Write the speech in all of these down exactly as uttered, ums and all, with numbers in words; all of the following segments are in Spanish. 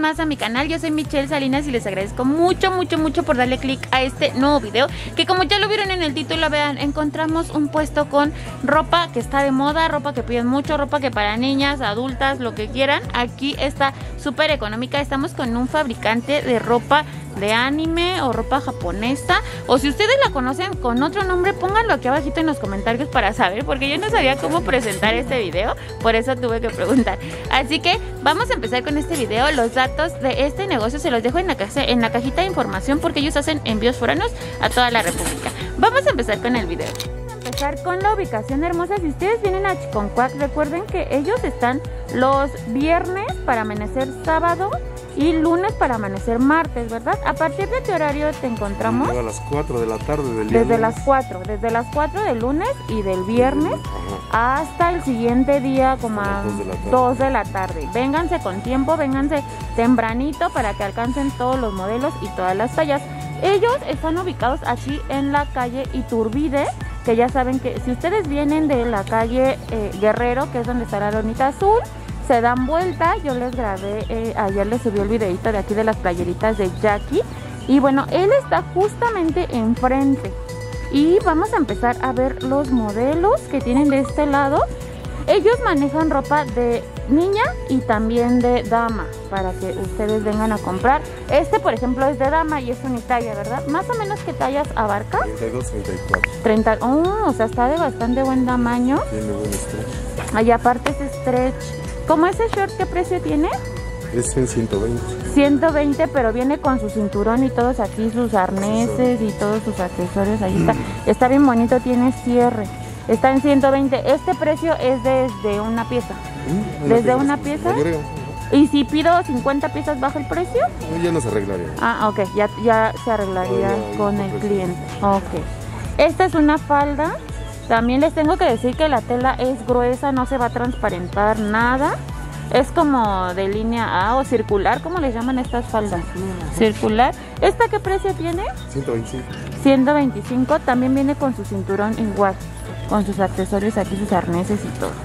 más a mi canal. Yo soy Michelle Salinas y les agradezco mucho, mucho, mucho por darle click a este nuevo video. Que como ya lo vieron en el título, vean, encontramos un puesto con ropa que está de moda, ropa que piden mucho, ropa que para niñas, adultas, lo que quieran. Aquí está súper económica. Estamos con un fabricante de ropa de anime o ropa japonesa, o si ustedes la conocen con otro nombre, pónganlo aquí abajito en los comentarios para saber, porque yo no sabía cómo presentar este video, por eso tuve que preguntar. Así que vamos a empezar con este video. Los datos de este negocio se los dejo en la, caja, en la cajita de información, porque ellos hacen envíos foráneos a toda la república. Vamos a empezar con el video. Empezar con la ubicación hermosa. Si ustedes vienen a Chiconcuac, recuerden que ellos están los viernes para amanecer sábado y lunes para amanecer martes, ¿verdad? ¿A partir de qué horario te encontramos? A las cuatro de la tarde del día. Desde las cuatro, desde las cuatro del lunes y del viernes. Ajá. Hasta el siguiente día como a dos de la tarde. Vénganse con tiempo, vénganse tempranito para que alcancen todos los modelos y todas las tallas. Ellos están ubicados aquí en la calle Iturbide, que ya saben que si ustedes vienen de la calle eh, Guerrero, que es donde está la lonita azul, se dan vuelta. Yo les grabé, eh, ayer les subí el videito de aquí de las playeritas de Jackie. Y bueno, él está justamente enfrente. Y vamos a empezar a ver los modelos que tienen de este lado. Ellos manejan ropa de niña y también de dama, para que ustedes vengan a comprar. Este, por ejemplo, es de dama y es unitalla, ¿verdad? Más o menos, ¿qué tallas abarca? treinta y dos, treinta y cuatro. treinta, oh, o sea, está de bastante buen tamaño. Tiene buen stretch. Allá aparte es stretch. ¿Cómo ese short qué precio tiene? Es en ciento veinte. ciento veinte, pero viene con su cinturón y todos aquí, sus arneses y todos sus accesorios. Ahí está. Está bien bonito, tiene cierre. Está en ciento veinte. Este precio es desde una pieza. ¿Mm? ¿Desde una pieza? ¿Y si pido cincuenta piezas baja el precio? No, ya no se arreglaría. Ah, ok, ya, ya se arreglaría no, con el cliente. Ok. Esta es una falda. También les tengo que decir que la tela es gruesa, no se va a transparentar nada. Es como de línea A o circular, ¿cómo les llaman estas faldas? Circular. ¿Esta qué precio tiene? ciento veinticinco. ciento veinticinco. También viene con su cinturón igual, con sus accesorios aquí, sus arneses y todo.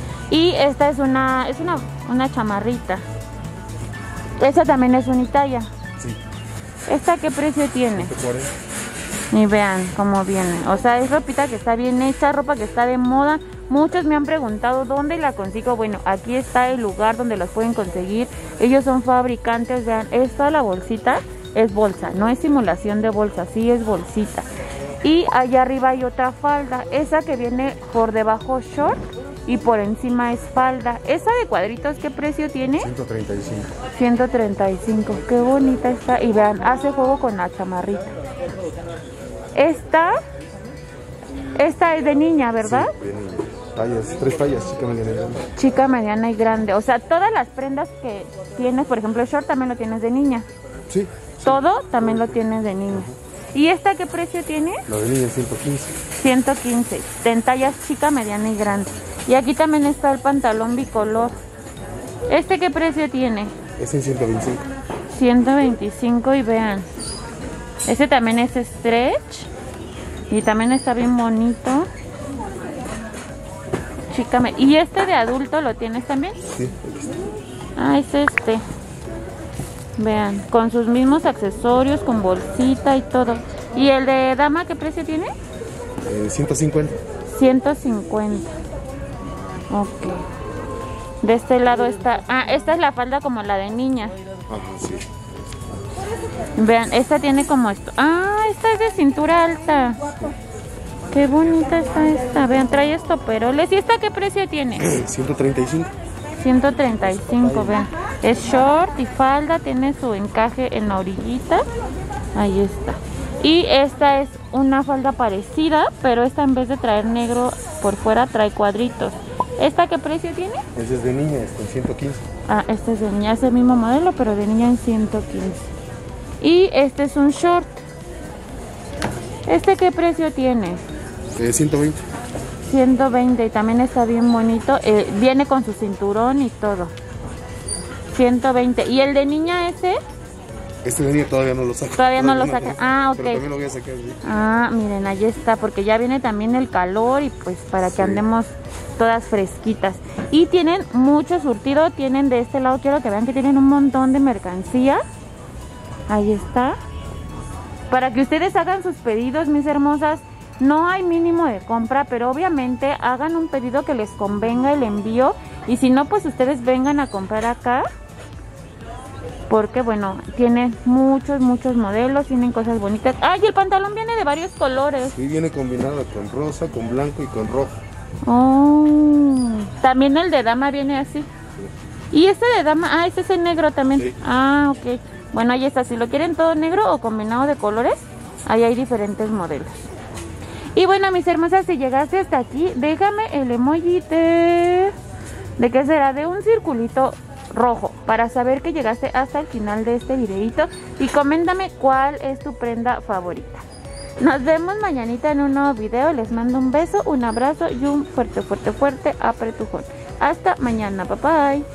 Y esta es una, es una, una chamarrita. Esta también es unitalla. Sí. ¿Esta qué precio tiene? ciento cuarenta. Y vean cómo viene. O sea, es ropita que está bien hecha, ropa que está de moda. Muchos me han preguntado dónde la consigo. Bueno, aquí está el lugar donde las pueden conseguir. Ellos son fabricantes. Vean, esta, la bolsita, es bolsa. No es simulación de bolsa, sí es bolsita. Y allá arriba hay otra falda. Esa que viene por debajo short y por encima es falda. Esa de cuadritos, ¿qué precio tiene? ciento treinta y cinco. ciento treinta y cinco. Qué bonita está. Y vean, hace juego con la chamarrita. Esta, esta es de niña, ¿verdad? Sí, de niña. Tallas, tres tallas, chica, mediana y grande. Chica, mediana y grande. O sea, todas las prendas que tienes, por ejemplo, el short también lo tienes de niña. Sí. sí. Todo también lo tienes de niña. Uh-huh. ¿Y esta qué precio tiene? La de niña, ciento quince. ciento quince. En tallas chica, mediana y grande. Y aquí también está el pantalón bicolor. ¿Este qué precio tiene? Es en ciento veinticinco. ciento veinticinco y vean. Este también es stretch y también está bien bonito. Chica, ¿y este de adulto lo tienes también? Sí. Ah, es este. Vean, con sus mismos accesorios, con bolsita y todo. ¿Y el de dama qué precio tiene? Eh, ciento cincuenta. ciento cincuenta. Ok. De este lado está... Ah, esta es la falda como la de niña. Ajá, sí. Vean, esta tiene como esto. Ah, esta es de cintura alta. Qué bonita está esta. Vean, trae estoperoles. ¿Y esta qué precio tiene? ciento treinta y cinco. ciento treinta y cinco, vean. Es short y falda, tiene su encaje en la orillita. Ahí está. Y esta es una falda parecida, pero esta en vez de traer negro por fuera trae cuadritos. ¿Esta qué precio tiene? Esta es de niña, está en ciento quince. Ah, este es de niña, es el mismo modelo, pero de niña en ciento quince. Y este es un short. ¿Este qué precio tiene? Eh, ciento veinte. ciento veinte y también está bien bonito. Eh, viene con su cinturón y todo. ciento veinte. ¿Y el de niña ese? Este de niña todavía no lo saco. Todavía no lo saca. No, Ah, ok. Pero también lo voy a sacar. ¿Sí? Ah, miren, ahí está, porque ya viene también el calor y pues para que Sí. andemos todas fresquitas. Y tienen mucho surtido, tienen de este lado, quiero que vean que tienen un montón de mercancía. Ahí está. Para que ustedes hagan sus pedidos, mis hermosas. No hay mínimo de compra, pero obviamente hagan un pedido que les convenga el envío. Y si no, pues ustedes vengan a comprar acá. Porque bueno, tiene muchos, muchos modelos, tienen cosas bonitas. ¡Ay, el pantalón viene de varios colores! Sí, viene combinado con rosa, con blanco y con rojo. Oh, también el de dama viene así. Y este de dama, ah, este es el negro también. Sí. Ah, ok. Bueno, ahí está, si lo quieren todo negro o combinado de colores, ahí hay diferentes modelos. Y bueno, mis hermosas, si llegaste hasta aquí, déjame el emoji de... ¿De qué será? De un circulito rojo, para saber que llegaste hasta el final de este videito. Y coméntame cuál es tu prenda favorita. Nos vemos mañanita en un nuevo video. Les mando un beso, un abrazo y un fuerte, fuerte, fuerte apretujón. Hasta mañana, bye bye.